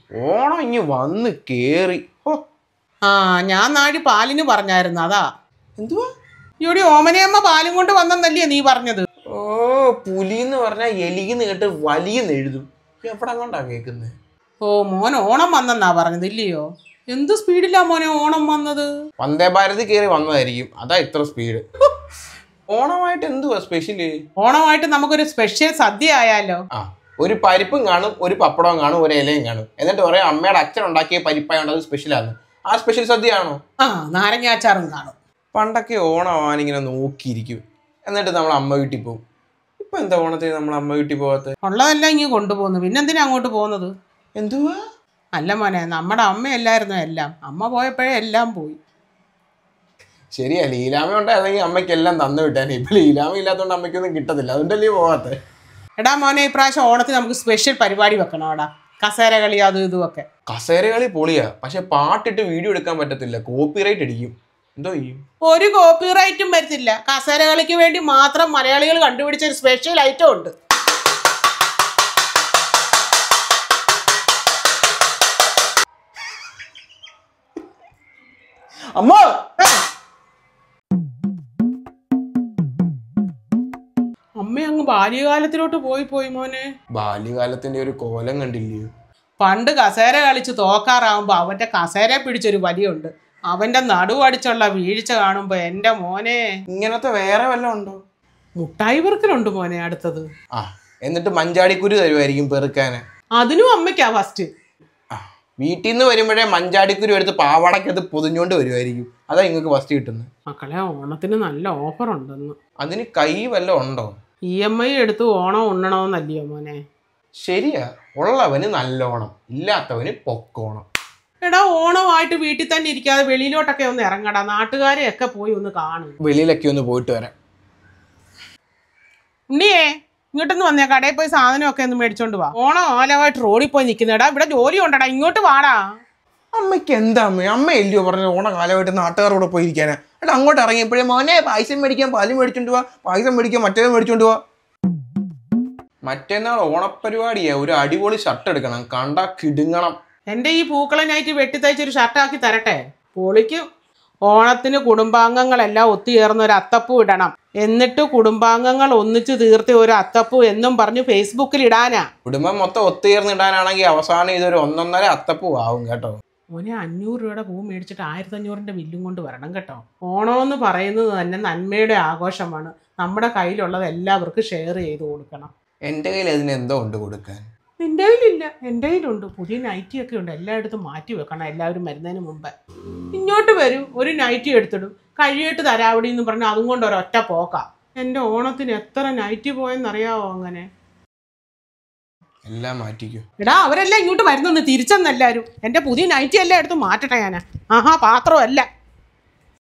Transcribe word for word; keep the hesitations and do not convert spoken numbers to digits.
ഓണം ഇങ്ങ് വന്ന് കേറി. ആ ഞാൻ നാടി പാലിന് പറഞ്ഞായിരുന്നു അതാ. എന്തുവാ ഇവിടെ ഓമനയമ്മ പാലും കൊണ്ട് വന്നെന്നല്ലേ നീ പറഞ്ഞത്? ഓ പുലിന്ന് പറഞ്ഞാൽ എലിന്ന് കേട്ട് വലിയെന്ന് എഴുതും. എവിടെ കൊണ്ടാ കേൾക്കുന്നത്? ഓ മോൻ ഓണം വന്നെന്നാ പറഞ്ഞത് ഇല്ലയോ? എന്ത് സ്പീഡിലാ മോനെ ഓണം വന്നത്? വന്ദേ ഭാരതി കയറി വന്നതായിരിക്കും, അതാ ഇത്ര സ്പീഡ്. ഓണമായിട്ട് എന്തുവാ സ്പെഷ്യല്? ഓണമായിട്ട് നമുക്കൊരു സ്പെഷ്യൽ സദ്യ ആയാലോ? ആ ഒരു പരിപ്പും കാണും, ഒരു പപ്പടവും കാണും, ഒരു ഇലയും കാണും. എന്നിട്ട് പറയാം അമ്മയുടെ അച്ഛൻ ഉണ്ടാക്കിയ പരിപ്പായോണ്ട് അത് സ്പെഷ്യലാണ്. ആ സ്പെഷ്യൽ സദ്യ ആണോ? ആ നാരങ്ങാച്ചാറും കാണും. പണ്ടൊക്കെ ഓണമാണിങ്ങനെ നോക്കിയിരിക്കും, എന്നിട്ട് നമ്മൾ അമ്മ വീട്ടിൽ പോകും. ഇപ്പൊ എന്താ ഓണത്തിന് നമ്മൾ അമ്മ വീട്ടിൽ പോകാത്ത? ഉള്ളതെല്ലാം ഇങ്ങനെ കൊണ്ടുപോകുന്നു, പിന്നെന്തിനാ അങ്ങോട്ട് പോകുന്നത്? എന്തുവാ? അല്ല മോനെ, നമ്മുടെ അമ്മയല്ലായിരുന്നു എല്ലാം, അമ്മ പോയപ്പോഴേ എല്ലാം പോയി. ശരിയാ, ലീലാമ ഉണ്ടായിരുന്നെങ്കിൽ അമ്മയ്ക്ക് എല്ലാം തന്നു വിട്ടാനെ. ഇപ്പൊ ലീലാമ ഇല്ലാത്തതുകൊണ്ട് അമ്മയ്ക്കൊന്നും കിട്ടത്തില്ല, അതുകൊണ്ടല്ലേ പോവാത്ത. എടാ മോനെ, ഇപ്രാവശ്യം ഓണത്തിന് നമുക്ക് സ്പെഷ്യൽ പരിപാടി വെക്കണം. എടാ കസേര കളി അതും ഇതുമൊക്കെ. കസേര കളി പൊളിയാ, പക്ഷെ പാട്ടിട്ട് വീഡിയോ എടുക്കാൻ പറ്റത്തില്ല, കോപ്പിറൈറ്റ് അടിക്കും. എന്തോ ചെയ്യും? ഒരു കോപ്പിറൈറ്റും വരത്തില്ല. കസേര കളിക്ക് വേണ്ടി മാത്രം മലയാളികൾ കണ്ടുപിടിച്ച ഒരു സ്പെഷ്യൽ ഐറ്റം ഉണ്ട്. അമ്മ അമ്മ അങ്ങ് ബാല്യകാലത്തിലോട്ട് പോയി പോയി മോനെ. ബാല്യകാലത്തിന്റെ ഒരു കോലം കണ്ടില്ലയോ? പണ്ട് കസേര കളിച്ച് തോക്കാറാവുമ്പോ അവന്റെ കസേര പിടിച്ചൊരു വലിയുണ്ട്. അവന്റെ നടുവടിച്ചുള്ള വീഴ്ച കാണുമ്പോ എന്റെ മോനെ. ഇങ്ങനത്തെ വേറെ വല്ലതും ഉണ്ടോ? മുട്ടായി പെറുക്കലുണ്ട് മോനെ അടുത്തത്. ആ എന്നിട്ട് മഞ്ചാടിക്കുരു തരുമായിരിക്കും പെറുക്കാന്. അതിനും അമ്മയ്ക്കാ ഫസ്റ്റ്. വീട്ടിൽ നിന്ന് വരുമ്പോഴേ മഞ്ചാടിക്കുരു എടുത്ത് പാവാടക്കത് പൊതിഞ്ഞോണ്ട് വരുമായിരിക്കും, അതാ നിങ്ങൾക്ക് ഫസ്റ്റ് കിട്ടുന്നത്. മക്കളെ, ഓണത്തിന് നല്ല ഓഫർ ഉണ്ടെന്ന്. അതിന് കൈ വല്ലതും ഉണ്ടോ? ഇ എം ഐ എടുത്ത് ഓണം ഉണ്ണണമെന്നല്ലയോ മോനെ? ശരിയാ, ഉള്ളവന് നല്ലോണം, ഇല്ലാത്തവന് പൊക്കോണം. എടാ ഓണമായിട്ട് വീട്ടിൽ തന്നെ ഇരിക്കാതെ വെളിയിലോട്ടൊക്കെ ഒന്ന് ഇറങ്ങടാ, നാട്ടുകാരെ ഒക്കെ പോയി ഒന്ന് കാണും. വെളിയിലൊക്കെ ഒന്ന് പോയിട്ട് വരാം. ഉണ്ണിയേ, ഇങ്ങോട്ടൊന്ന് വന്നേ, കടയിൽ പോയി സാധനമൊക്കെ ഒന്ന് മേടിച്ചോണ്ട് വാ. ഓണം ആലമായിട്ട് റോഡിൽ പോയി നിൽക്കുന്നേടാ, ഇവിടെ ജോലി ഉണ്ടടാ, ഇങ്ങോട്ട് വാടാ. അമ്മയ്ക്ക് എന്താ അമ്മ? അമ്മ എല്ലയോ പറഞ്ഞ ഓണം കാലമായിട്ട് നാട്ടുകാരോടെ പോയിരിക്കാനാ. എടാ അങ്ങോട്ട് ഇറങ്ങിയപ്പോഴേ മോനെ പായസം മേടിക്കാൻ പാലും മേടിച്ചോണ്ട് പോവാ, പായസം മേടിക്കാൻ മറ്റേതും മേടിച്ചോണ്ട് പോവാ. മറ്റന്നാൾ ഓണപ്പരിപാടിയാ, ഒരു അടിപൊളി ഷർട്ട് എടുക്കണം, കണ്ടാ കിടുങ്ങണം. എന്റെ ഈ പൂക്കളനായിട്ട് വെട്ടിത്തയ്ച്ചൊരു ഷർട്ടാക്കി തരട്ടെ? പൊളിക്കും. ഓണത്തിന് കുടുംബാംഗങ്ങളെല്ലാം ഒത്തുചേർന്ന് ഒരു അത്തപ്പൂ ഇടണം, എന്നിട്ട് കുടുംബാംഗങ്ങൾ ഒന്നിച്ചു തീർത്തി ഒരു അത്തപ്പൂ എന്നും പറഞ്ഞ് ഫേസ്ബുക്കിൽ ഇടാനാ. കുടുംബം മൊത്തം ഒത്തുചേർന്ന് ഇടാനാണെങ്കിൽ അവസാനം ഇതൊരു ഒന്നൊന്നര അത്തപ്പൂ ആവും കേട്ടോ. മോനെ, അഞ്ഞൂറ് രൂപയുടെ പൂ മേടിച്ചിട്ട് ആയിരത്തി അഞ്ഞൂറിന്റെ ബില്ലും കൊണ്ട് വരണം കേട്ടോ. ഓണം എന്ന് പറയുന്നത് തന്നെ നന്മയുടെ ആഘോഷമാണ്. നമ്മുടെ കയ്യിലുള്ളത് എല്ലാവർക്കും ഷെയർ ചെയ്ത് കൊടുക്കണം. എൻ്റെ കയ്യിൽ അതിന് എന്തോ ഉണ്ട് കൊടുക്കാൻ. നിന്റെ കയ്യിലില്ല, എൻ്റെ കയ്യിലുണ്ട്. പുതിയ നൈറ്റി ഒക്കെ ഉണ്ട്, എല്ലായിടത്തും മാറ്റി വെക്കണം എല്ലാവരും വരുന്നതിന് മുമ്പ്. ഇങ്ങോട്ട് വരും, ഒരു നൈറ്റി എടുത്തിടും, കഴിയിട്ട് തരാവടി എന്ന് പറഞ്ഞാൽ അതും കൊണ്ട് ഒരൊറ്റ പോക്കാം. എൻ്റെ ഓണത്തിന് എത്ര നൈറ്റി പോയെന്നറിയാവോ? അങ്ങനെ എല്ലാം മാറ്റിക്കോ. എടാ അവരെല്ലാം ഇങ്ങോട്ട് വരുന്നൊന്ന് തിരിച്ചെന്നെല്ലാരും. എൻ്റെ പുതിയ നൈറ്റി എല്ലാം എടുത്ത് മാറ്റട്ടെ ഞാൻ. ആഹാ പാത്രമല്ല.